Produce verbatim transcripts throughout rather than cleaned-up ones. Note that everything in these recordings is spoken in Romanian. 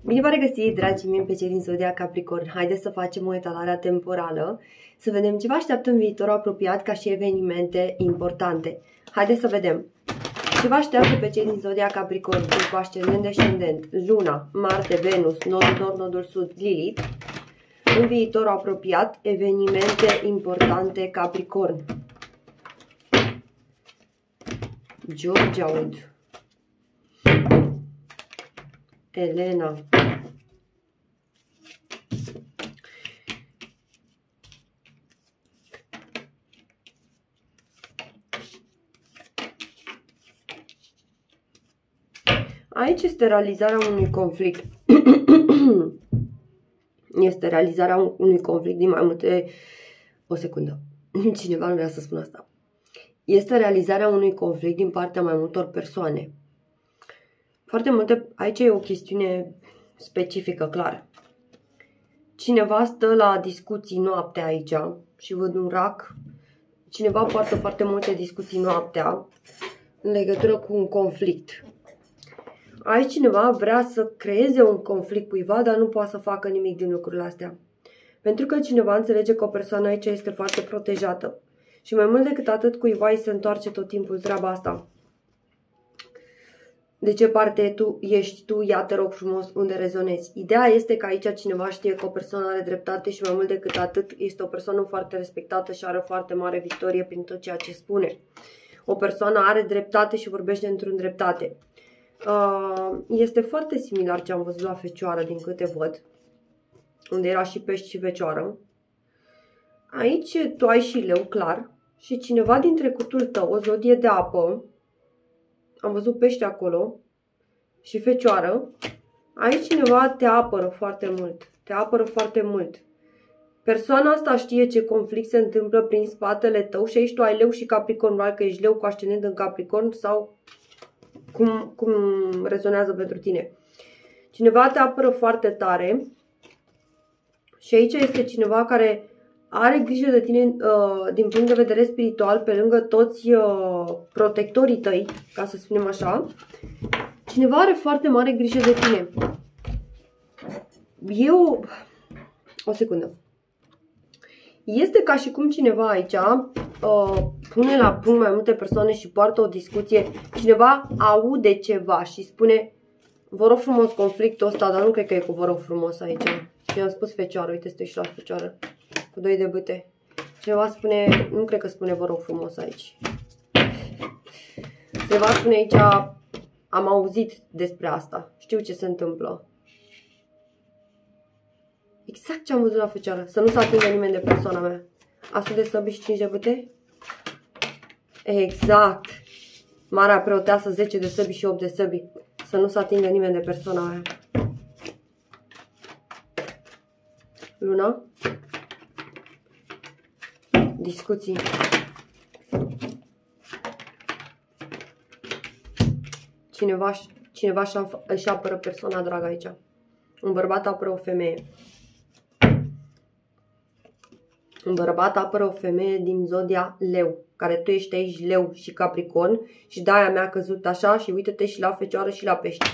Bine v-am regăsit, dragii mei, pe cei din Zodia Capricorn. Haideți să facem o etalare temporală, să vedem ce vă așteaptă în viitorul apropiat ca și evenimente importante. Haideți să vedem ce vă așteaptă pe cei din Zodia Capricorn, cu ascendent, descendent, Luna, Marte, Venus, Nodul Nord, Nodul Sud, Lilith. În viitorul apropiat, evenimente importante Capricorn. George Aud, Elena, aici este realizarea unui conflict. Este realizarea unui conflict din mai multe... O secundă. Cineva nu vrea să spun asta. Este realizarea unui conflict din partea mai multor persoane. Foarte multe... Aici e o chestiune specifică, clar. Cineva stă la discuții noaptea aici și văd un rac. Cineva poartă foarte multe discuții noaptea în legătură cu un conflict. Aici cineva vrea să creeze un conflict cuiva, dar nu poate să facă nimic din lucrurile astea. Pentru că cineva înțelege că o persoană aici este foarte protejată. Și mai mult decât atât, cuiva îi se întoarce tot timpul treaba asta. De ce parte tu ești tu? Ia, te rog frumos, unde rezonezi. Ideea este că aici cineva știe că o persoană are dreptate și mai mult decât atât, este o persoană foarte respectată și are o foarte mare victorie prin tot ceea ce spune. O persoană are dreptate și vorbește într-un dreptate. Este foarte similar ce am văzut la Fecioară, din câte văd, unde era și pești și fecioară. Aici tu ai și leu, clar, și cineva din trecutul tău, o zodie de apă, am văzut pește acolo și fecioară. Aici cineva te apără foarte mult, te apără foarte mult. Persoana asta știe ce conflict se întâmplă prin spatele tău și aici tu ai leu și Capricorn, că ești leu cu ascendent în Capricorn sau... Cum, cum rezonează pentru tine. Cineva te apără foarte tare și aici este cineva care are grijă de tine uh, din punct de vedere spiritual, pe lângă toți uh, protectorii tăi, ca să spunem așa. Cineva are foarte mare grijă de tine. Eu... O secundă. Este ca și cum cineva aici uh, pune la punct mai multe persoane și poartă o discuție. Cineva aude ceva și spune: vă rog frumos conflictul ăsta, dar nu cred că e cu vă rog frumos aici. Și am spus fecioară, uite, stai și la fecioară cu doi de bâte. Cineva spune, nu cred că spune vă rog frumos aici. Cineva spune aici: am auzit despre asta, știu ce se întâmplă. Exact ce am văzut la fecioară. Să nu se atingă nimeni de persoana mea. Asul de săbi și cinci de bâte? Exact. Marea preoteasă, zece de săbi și opt de săbi. Să nu se atingă nimeni de persoana mea. Luna? Discuții. Cineva, cineva își apără persoana dragă aici. Un bărbat apără o femeie. Un bărbat apără o femeie din zodia leu, care tu ești aici leu și Capricorn și de-aia mi-a căzut așa și uite-te și la fecioară și la pești.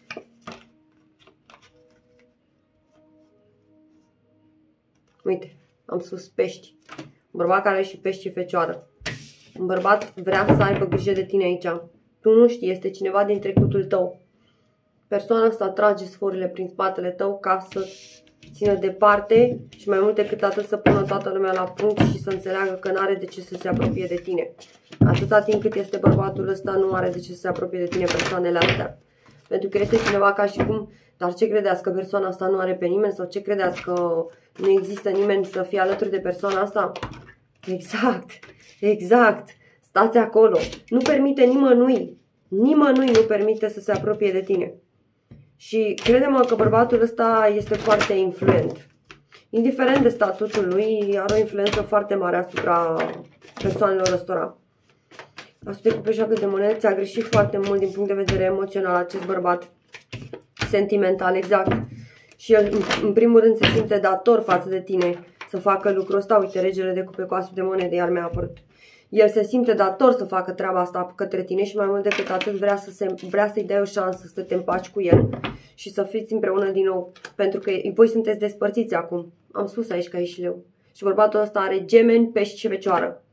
Uite, am spus pești. Un bărbat care are și pești și fecioară. Un bărbat vrea să aibă grijă de tine aici. Tu nu știi, este cineva din trecutul tău. Persoana asta trage sforile prin spatele tău ca să țină departe și mai mult decât atât să pună toată lumea la punct și să înțeleagă că nu are de ce să se apropie de tine. Atâta timp cât este bărbatul ăsta, nu are de ce să se apropie de tine persoanele astea. Pentru că este cineva ca și cum, dar ce credeți, că persoana asta nu are pe nimeni sau ce credeți, că nu există nimeni să fie alături de persoana asta? Exact, exact, stați acolo, nu permite nimănui, nimănui nu permite să se apropie de tine. Și crede-mă că bărbatul ăsta este foarte influent. Indiferent de statutul lui, are o influență foarte mare asupra persoanelor ăstora. Asta de cupe joacă de monede, ți-a greșit foarte mult din punct de vedere emoțional acest bărbat. Sentimental, exact. Și el, în primul rând, se simte dator față de tine să facă lucrul ăsta. Uite, regele de cupe cu asul de monede, iar mi-a apărut. El se simte dator să facă treaba asta către tine și mai mult decât atât vrea să se, vrea să-i dai o șansă să te împaci cu el și să fiți împreună din nou. Pentru că voi sunteți despărțiți acum. Am spus aici că e și leu. Și bărbatul ăsta are gemeni, pești și fecioară.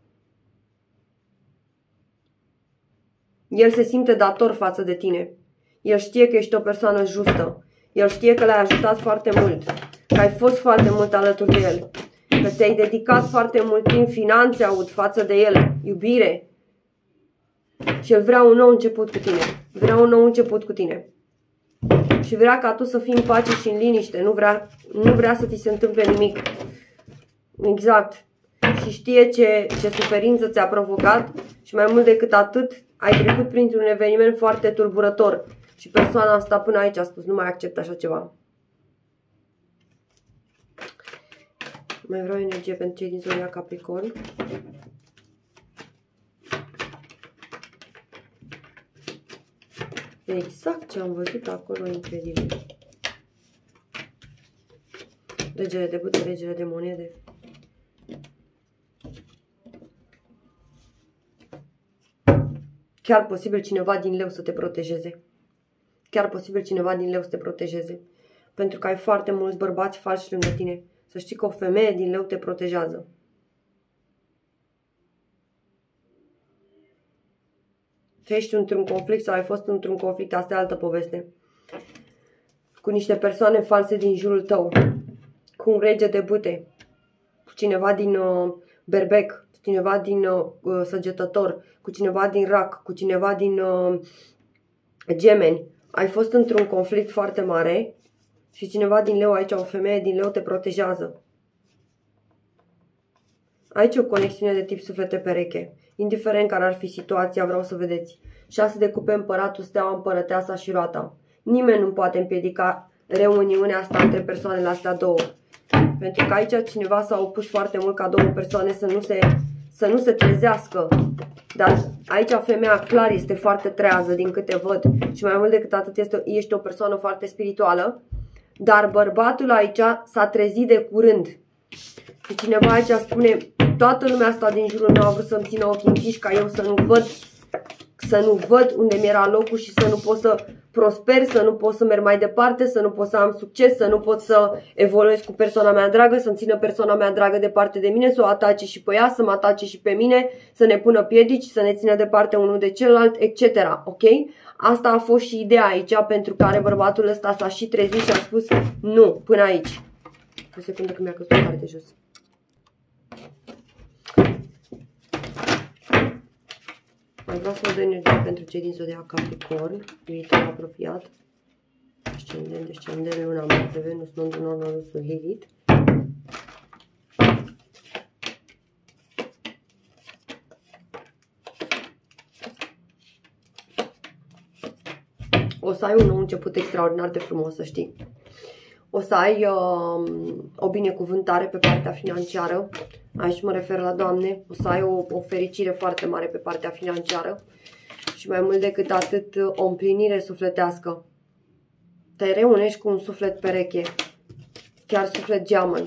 El se simte dator față de tine. El știe că ești o persoană justă. El știe că l-ai ajutat foarte mult. Că ai fost foarte mult alături de el. Că ți-ai dedicat foarte mult timp, finanțe aud față de el, iubire. Și el vrea un nou început cu tine. Vrea un nou început cu tine. Și vrea ca tu să fii în pace și în liniște. Nu vrea, nu vrea să ți se întâmple nimic. Exact. Și știe ce, ce suferință ți-a provocat. Și mai mult decât atât, ai trecut printr-un eveniment foarte tulburător. Și persoana asta până aici a spus, nu mai accept așa ceva. Mai vreau energie pentru cei din zodia Capricorn. Exact ce am văzut acolo, incredibil. Regele de bâte, regele de monede. Chiar posibil cineva din leu să te protejeze. Chiar posibil cineva din leu să te protejeze. Pentru că ai foarte mulți bărbați falși lângă tine. Să știi că o femeie din leu te protejează. Tu ești într-un conflict sau ai fost într-un conflict, asta e altă poveste. Cu niște persoane false din jurul tău. Cu un rege de bâte. Cu cineva din uh, berbec. Cu cineva din uh, săgetător. Cu cineva din rac. Cu cineva din uh, gemeni. Ai fost într-un conflict foarte mare. Și cineva din leu, aici o femeie din leu te protejează. Aici o conexiune de tip suflete pereche. Indiferent care ar fi situația, vreau să vedeți. șase de cupe, împăratul, steaua, împărăteasa și roata. Nimeni nu poate împiedica reuniunea asta între persoanele astea două. Pentru că aici cineva s-a opus foarte mult ca două persoane să nu se, să nu se trezească. Dar aici femeia clar este foarte trează din câte văd. Și mai mult decât atât este, ești o persoană foarte spirituală. Dar bărbatul aici s-a trezit de curând. Și cineva aici spune, toată lumea asta din jurul meu a vrut să-mi țină ochii închiși ca eu să nu văd, să nu văd unde mi-era locul și să nu pot să prosper, să nu pot să merg mai departe, să nu pot să am succes, să nu pot să evoluez cu persoana mea dragă, să-mi țină persoana mea dragă departe de mine, să o atace și pe ea, să mă atace și pe mine, să ne pună piedici, să ne țină departe unul de celălalt, et cetera. Ok? Asta a fost și ideea aici pentru care bărbatul ăsta s-a și trezit și a spus nu, până aici. O secundă că mi-a căzut o parte jos. Mai vreau să vă dau energie pentru cei din zodia Capricorn, viitor apropiat, ascendent, descendent, luna Marte, Venus, Nodul Nord, Nodul Sud, Lilith. O să ai un nou început extraordinar de frumos, să știi. O să ai uh, o binecuvântare pe partea financiară. Aici mă refer la Doamne. O să ai o, o fericire foarte mare pe partea financiară. Și mai mult decât atât, o împlinire sufletească. Te reunești cu un suflet pereche. Chiar suflet geamăn.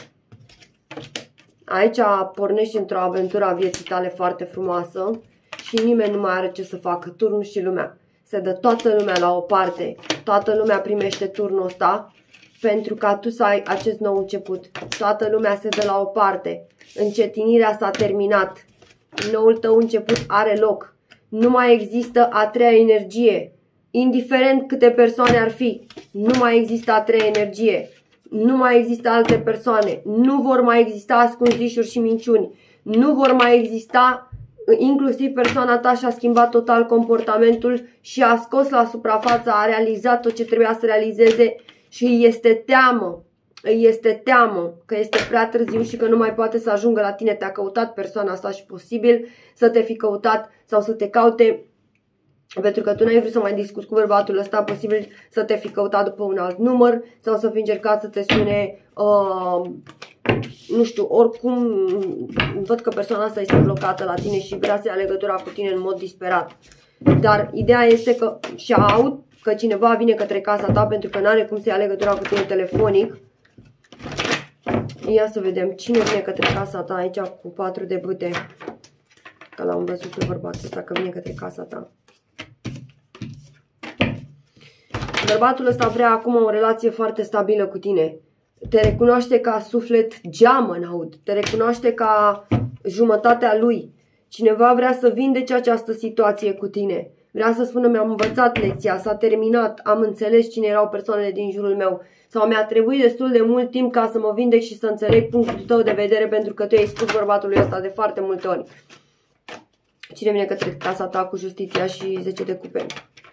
Aici pornești într-o aventură a vieții tale foarte frumoasă. Și nimeni nu mai are ce să facă. Turnul și lumea. Se dă toată lumea la o parte. Toată lumea primește turnul ăsta. Pentru ca tu să ai acest nou început. Toată lumea se dă la o parte. Încetinirea s-a terminat. Noul tău început are loc. Nu mai există a treia energie. Indiferent câte persoane ar fi, nu mai există a treia energie. Nu mai există alte persoane. Nu vor mai exista ascunzișuri și minciuni. Nu vor mai exista, inclusiv persoana ta și-a schimbat total comportamentul și a scos la suprafață, a realizat tot ce trebuia să realizeze. Și îi este teamă, îi este teamă că este prea târziu și că nu mai poate să ajungă la tine. Te-a căutat persoana asta și posibil să te fi căutat sau să te caute, pentru că tu n-ai vrut să mai discuți cu bărbatul ăsta, posibil să te fi căutat după un alt număr sau să fi încercat să te sune, uh, nu știu, oricum văd că persoana asta este blocată la tine și vrea să ia legătura cu tine în mod disperat. Dar ideea este că și aud că cineva vine către casa ta pentru că nu are cum să ia legătura cu tine telefonic. Ia să vedem cine vine către casa ta aici cu patru de bâte. Că l-am văzut pe bărbatul ăsta că vine către casa ta. Bărbatul ăsta vrea acum o relație foarte stabilă cu tine. Te recunoaște ca suflet geamăn, aud. Te recunoaște ca jumătatea lui. Cineva vrea să vindece această situație cu tine. Vrea să spună, mi-am învățat lecția, s-a terminat, am înțeles cine erau persoanele din jurul meu. Sau mi-a trebuit destul de mult timp ca să mă vindec și să înțeleg punctul tău de vedere, pentru că tu ai spus bărbatului ăsta de foarte multe ori. Cine vine către casa ta cu justiția și zece de cupe?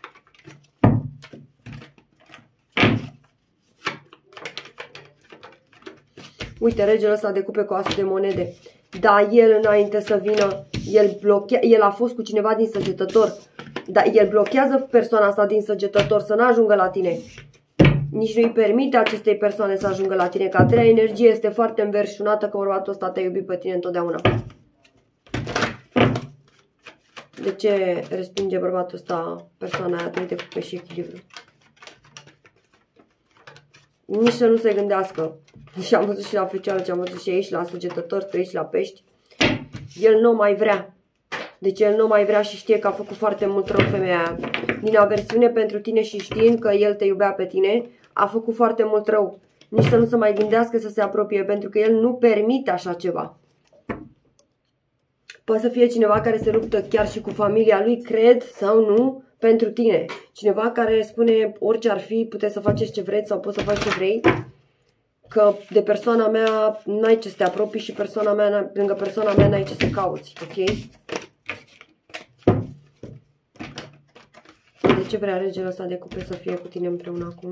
Uite, regele ăsta de cupe cu asul de monede. Da, el înainte să vină, el, blochea, el a fost cu cineva din săgetător. Dar el blochează persoana asta din săgetător să nu ajungă la tine. Nici nu îi permite acestei persoane să ajungă la tine. Că a treia energie este foarte înverșunată, că bărbatul ăsta te-a iubit pe tine întotdeauna. De ce respinge bărbatul ăsta persoana aia trei de cupe și echilibru? Nici să nu se gândească. Și am văzut și la Fecioară ce am văzut și aici, la Săgetător, trei și la Pești. El nu mai vrea. Deci el nu mai vrea și știe că a făcut foarte mult rău femeia aia. Din aversiune pentru tine și știind că el te iubea pe tine, a făcut foarte mult rău. Nici să nu se mai gândească să se apropie, pentru că el nu permite așa ceva. Poate să fie cineva care se luptă chiar și cu familia lui, cred sau nu, pentru tine. Cineva care spune orice ar fi, puteți să faceți ce vreți sau poți să faci ce vrei. Că de persoana mea n-ai ce să te apropii și persoana mea, lângă persoana mea n-ai ce să cauți, ok? De ce vrea regele ăsta de cupe să fie cu tine împreună acum?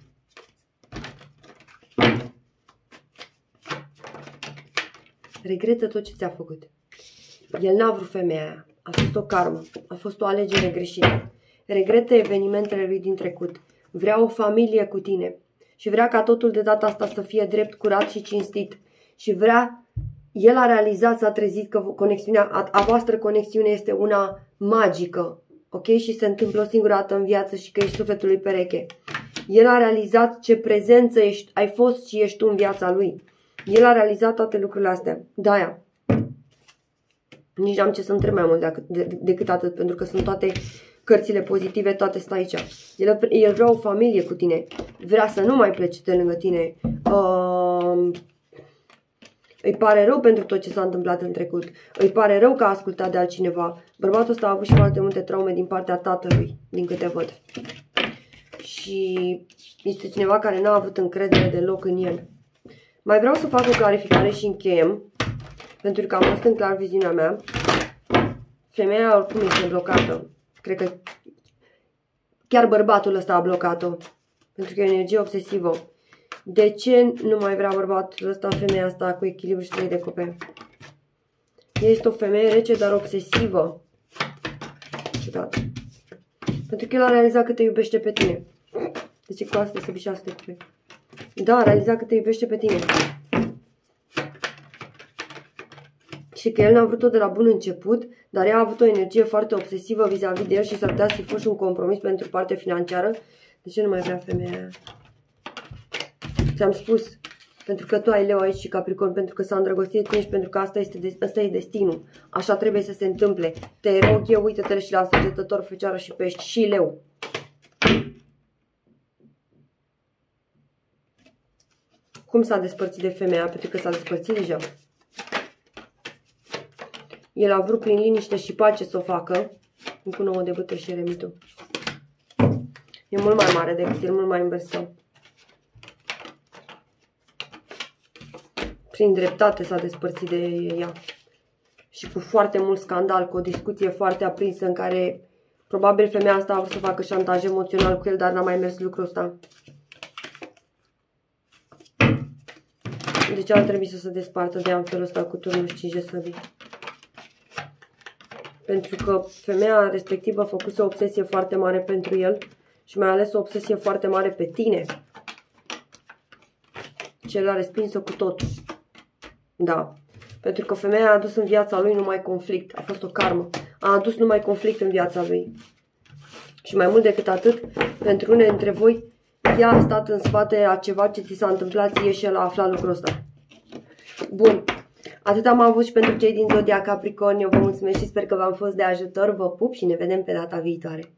Regretă tot ce ți-a făcut. El n-a vrut femeia aia. A fost o karmă. A fost o alegere greșită. Regretă evenimentele lui din trecut. Vrea o familie cu tine. Și vrea ca totul de data asta să fie drept, curat și cinstit. Și vrea... El a realizat, s-a trezit că conexiunea, a, a voastră conexiune este una magică. Ok? Și se întâmplă o singură dată în viață și că ești sufletul lui pereche. El a realizat ce prezență ești, ai fost și ești tu în viața lui. El a realizat toate lucrurile astea. De-aia. Nici n-am ce să întreb mai mult decât, de, decât atât, pentru că sunt toate cărțile pozitive, toate stă aici. El, el vrea o familie cu tine. Vrea să nu mai plece de lângă tine. Uh, îi pare rău pentru tot ce s-a întâmplat în trecut. Îi pare rău că a ascultat de altcineva. Bărbatul ăsta a avut și foarte multe traume din partea tatălui, din câte văd. Și este cineva care n-a avut încredere deloc în el. Mai vreau să fac o clarificare și încheiem. Pentru că am fost în clar viziunea mea. Femeia oricum este blocată. Cred că chiar bărbatul ăsta a blocat-o. Pentru că e o energie obsesivă. De ce nu mai vrea bărbatul ăsta, femeia asta cu echilibru și trei de cupe? Este o femeie rece, dar obsesivă. Ciudat. Pentru că el a realizat că te iubește pe tine. De ce cu asta să fie șase de cupe? Da, a realizat că te iubește pe tine. Și că el n-a vrut-o de la bun început, dar ea a avut o energie foarte obsesivă vis-a-vis de el și s-ar putea să-i fost un compromis pentru partea financiară. De ce nu mai vrea femeia aia? Ți-am spus, pentru că tu ai Leu aici și Capricorn, pentru că s-a îndrăgostit de tine și pentru că asta, este, asta e destinul. Așa trebuie să se întâmple. Te rog eu, uite-te și la Săgetător, Fecioară și Pești și Leu. Cum s-a despărțit de femeia? Pentru că s-a despărțit deja. El a vrut prin liniște și pace să o facă. Cu nouă de bâtă și eremitul. E mult mai mare decât el, mult mai inversat. Prin dreptate s-a despărțit de ea. Și cu foarte mult scandal, cu o discuție foarte aprinsă în care probabil femeia asta a vrut să facă șantaj emoțional cu el, dar n-a mai mers lucrul ăsta. Deci ar trebui să se despartă de ea în felul ăsta cu turnul cinci de săbii. Pentru că femeia respectivă a făcut o obsesie foarte mare pentru el și mai ales o obsesie foarte mare pe tine. Ce l-a respins-o cu totul. Da. Pentru că femeia a adus în viața lui numai conflict. A fost o karmă. A adus numai conflict în viața lui. Și mai mult decât atât, pentru unele dintre voi, ea a stat în spate a ceva ce ți s-a întâmplat ție și el a aflat lucrul ăsta. Bun. Atât am avut și pentru cei din Zodia Capricorn. Eu vă mulțumesc și sper că v-am fost de ajutor. Vă pup și ne vedem pe data viitoare.